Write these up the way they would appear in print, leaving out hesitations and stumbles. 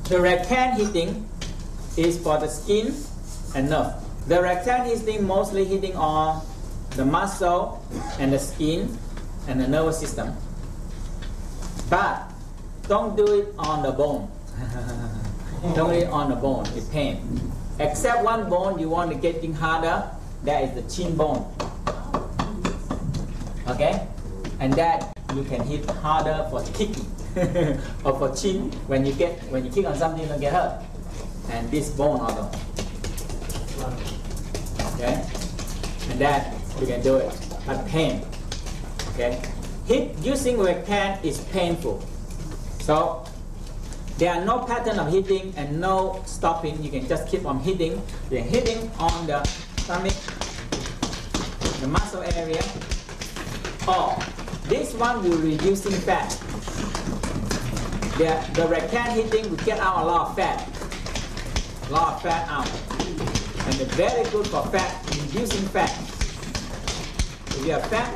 The rectangle heating is for the skin and nerve. The rectangle heating mostly hitting on the muscle and the skin and the nervous system. But don't do it on the bone. Don't do it on the bone, it's pain. Except one bone you want to get it harder, that is the chin bone. Okay? And that you can hit harder for kicking or for chin when you kick on something you don't get hurt. And this bone also. Okay? And that you can do it at pain. Okay? Hit using rectangle is painful. So there are no pattern of hitting and no stopping. You can just keep on hitting. You're hitting on the stomach, the muscle area. Or this one will reducing fat. The rectangle hitting will get out a lot of fat. A lot of fat out. And it's very good for fat, reducing fat. If you have fat,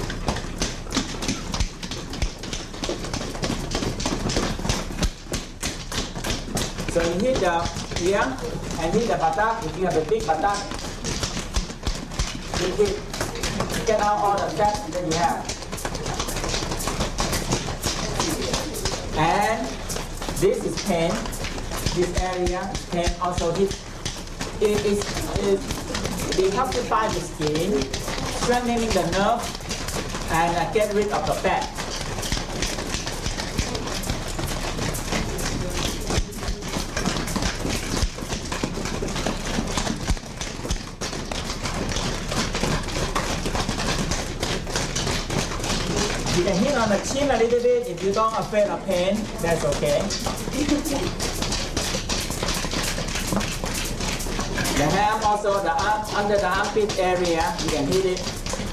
so you hit the ear and hit the buttock. If you have a big buttock, you hit, get out all the fat that you have. And this is pain. This area is pain. Also hit. It detoxify the skin, strengthening the nerve, and get rid of the fat. You can hit on the chin a little bit if you don't afraid of pain, that's okay. The ham also, the arm, under the armpit area, you can hit it.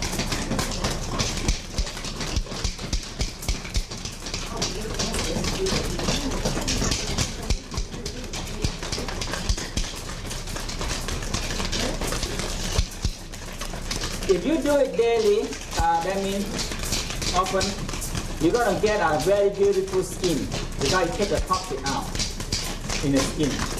If you do it daily, that means often you're going to get a very beautiful skin because you take the toxin out in the skin.